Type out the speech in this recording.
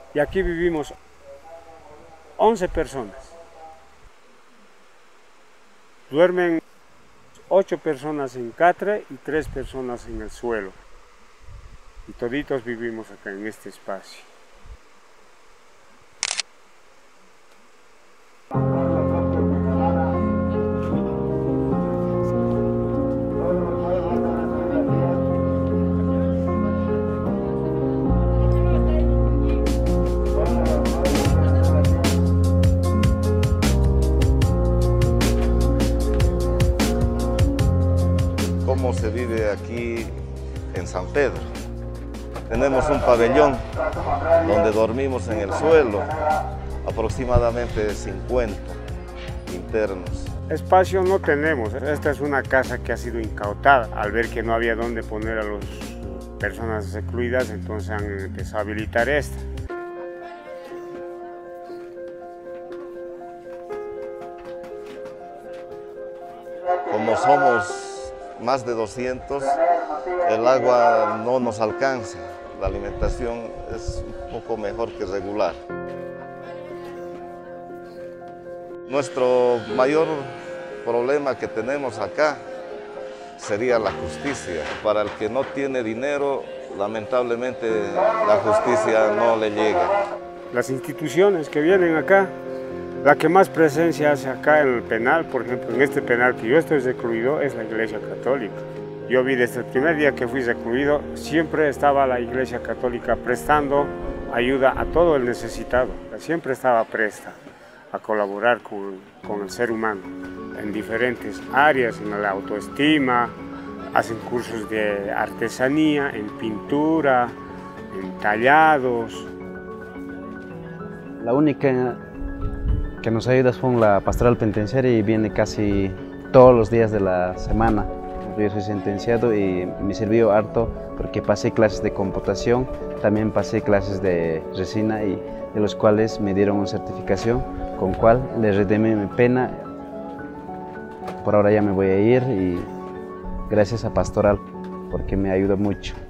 y aquí vivimos 11 personas. Duermen 8 personas en catre y 3 personas en el suelo. Y toditos vivimos acá en este espacio. Cómo se vive aquí en San Pedro. Tenemos un pabellón donde dormimos en el suelo, aproximadamente 50 internos. Espacio no tenemos, esta es una casa que ha sido incautada. Al ver que no había dónde poner a las personas recluidas, entonces han empezado a habilitar esta. Como somos más de 200, el agua no nos alcanza, la alimentación es un poco mejor que regular. Nuestro mayor problema que tenemos acá sería la justicia. Para el que no tiene dinero, lamentablemente la justicia no le llega. Las instituciones que vienen acá, la que más presencia hace acá en el penal, por ejemplo, en este penal que yo estoy recluido, es la Iglesia Católica. Yo vi desde el primer día que fui recluido, siempre estaba la Iglesia Católica prestando ayuda a todo el necesitado. Siempre estaba presta a colaborar con el ser humano en diferentes áreas, en la autoestima, hacen cursos de artesanía, en pintura, en tallados. La única que nos ayuda es la pastoral penitenciaria y viene casi todos los días de la semana. Yo soy sentenciado y me sirvió harto porque pasé clases de computación, también pasé clases de resina y de los cuales me dieron una certificación con cual le redimí mi pena. Por ahora ya me voy a ir y gracias a Pastoral porque me ayudó mucho.